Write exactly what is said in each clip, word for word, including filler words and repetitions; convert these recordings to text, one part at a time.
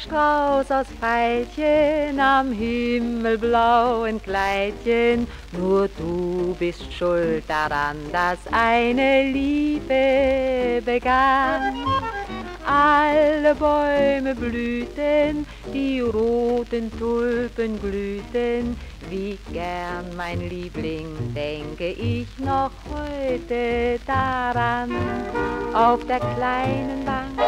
Strauß aus Veilchen am himmelblauen Kleidchen. Nur du bist schuld daran, dass eine Liebe begann. Alle Bäume blühten, die roten Tulpen glühten. Wie gern, mein Liebling, denke ich noch heute daran. Auf der kleinen Bank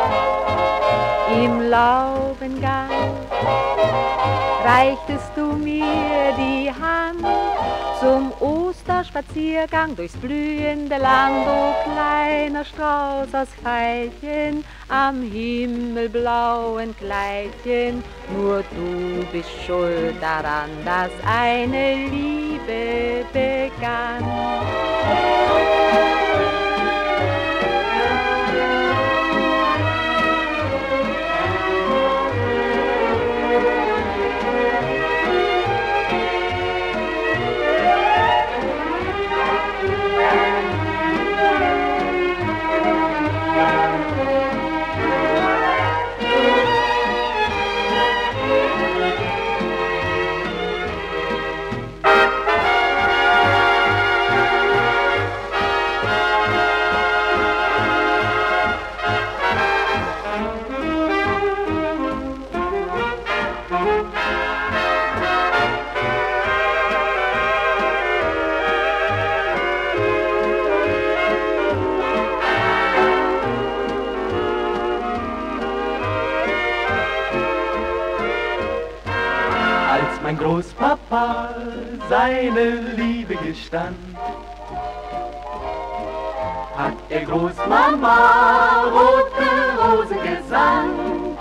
im Laubengang reichtest du mir die Hand zum Osterspaziergang durchs blühende Land. O kleiner Strauß aus Veilchen am himmelblauen Kleidchen, nur du bist schuld daran, dass eine Liebe begann. Als mein Großpapa seine Liebe gestand, hat der Großmama rote Rosen gesandt.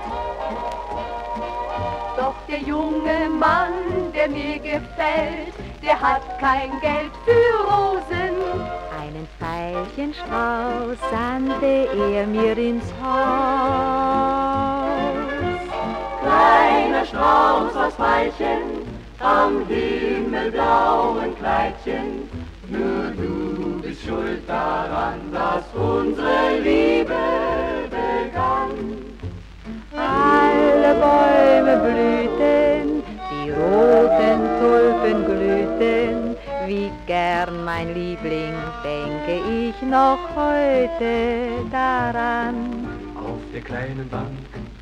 Doch der junge Mann, der mir gefällt, der hat kein Geld für Rosen. Einen Veilchenstrauß sandte er mir ins Haus. Kleiner Strauß aus Veilchen am himmelblauen Kleidchen, nur du bist schuld daran, dass unsere Liebe begann. Alle Bäume blühten, die roten Tulpen glühten. Wie gern, mein Liebling, denke ich noch heute daran. Auf der kleinen Bank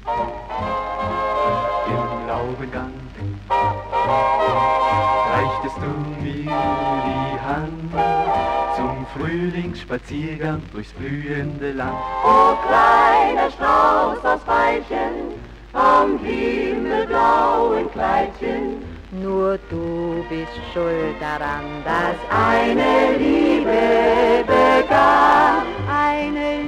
im Laubengang reichtest du mir die Hand zum Frühlingsspaziergang durchs blühende Land. O kleiner Strauß aus Veilchen am himmelblauen Kleidchen, nur du bist schuld daran, dass eine Liebe begann. Eine